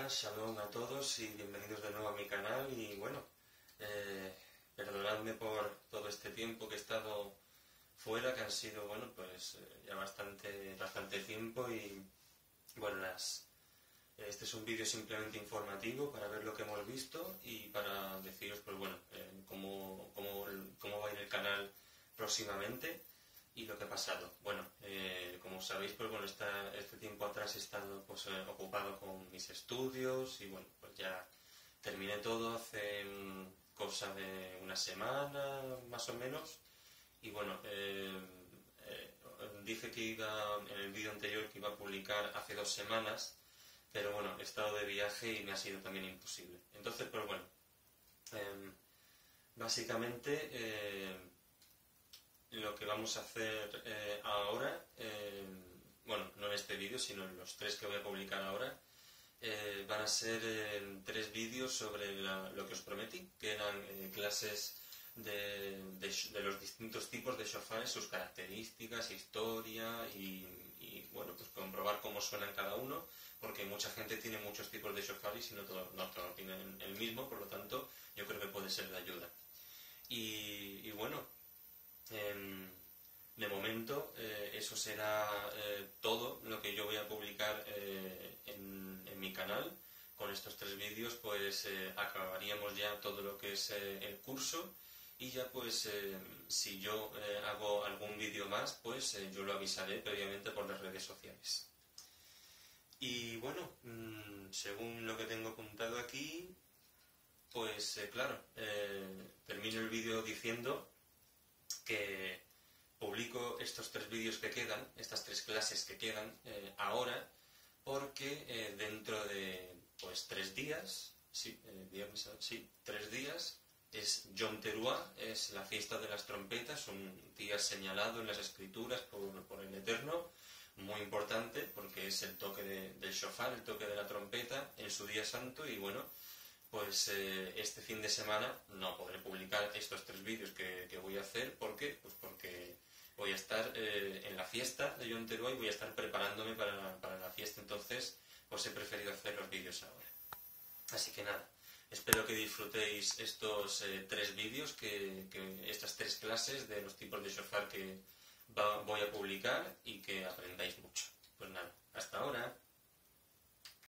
Hola, shalom a todos y bienvenidos de nuevo a mi canal. Y bueno, perdonadme por todo este tiempo que he estado fuera, que han sido, bueno, pues ya bastante tiempo. Y bueno, este es un vídeo simplemente informativo para ver lo que hemos visto y para deciros, pues bueno, cómo va a ir el canal próximamente y lo que ha pasado. Bueno, como sabéis, pues bueno, este tiempo atrás he estado pues, ocupado con mis estudios y bueno, pues ya terminé todo hace cosa de una semana más o menos. Y bueno, dije que en el vídeo anterior que iba a publicar hace 2 semanas, pero bueno, he estado de viaje y me ha sido también imposible. Entonces, pues bueno, básicamente lo que vamos a hacer ahora, bueno, no en este vídeo, sino en los 3 que voy a publicar ahora, van a ser 3 vídeos sobre lo que os prometí, que eran clases de los distintos tipos de shofares, sus características, historia y bueno, pues comprobar cómo suenan cada uno, porque mucha gente tiene muchos tipos de shofares y no todos tienen el mismo, por lo tanto yo creo que puede ser de ayuda. Y bueno, de momento eso será todo lo que yo voy a publicar en mi canal. Con estos 3 vídeos pues acabaríamos ya todo lo que es el curso y ya pues si yo hago algún vídeo más pues yo lo avisaré previamente por las redes sociales. Y bueno, según lo que tengo apuntado aquí, pues claro, termino el vídeo diciendo que publico estos 3 vídeos que quedan, estas 3 clases que quedan ahora, porque dentro de pues 3 días, sí, 3 días, es Yom Teruah, es la fiesta de las trompetas, un día señalado en las escrituras por el Eterno, muy importante porque es el toque del shofar, el toque de la trompeta en su día santo. Y bueno, pues este fin de semana no podré publicar estos 3 vídeos que voy a hacer. ¿Por qué? Pues porque voy a estar en la fiesta de Yom Teruah y voy a estar preparándome para la fiesta, entonces pues he preferido hacer los vídeos ahora. Así que nada, espero que disfrutéis estos 3 vídeos, estas 3 clases de los tipos de shofar que voy a publicar y que aprendáis mucho. Pues nada, hasta ahora.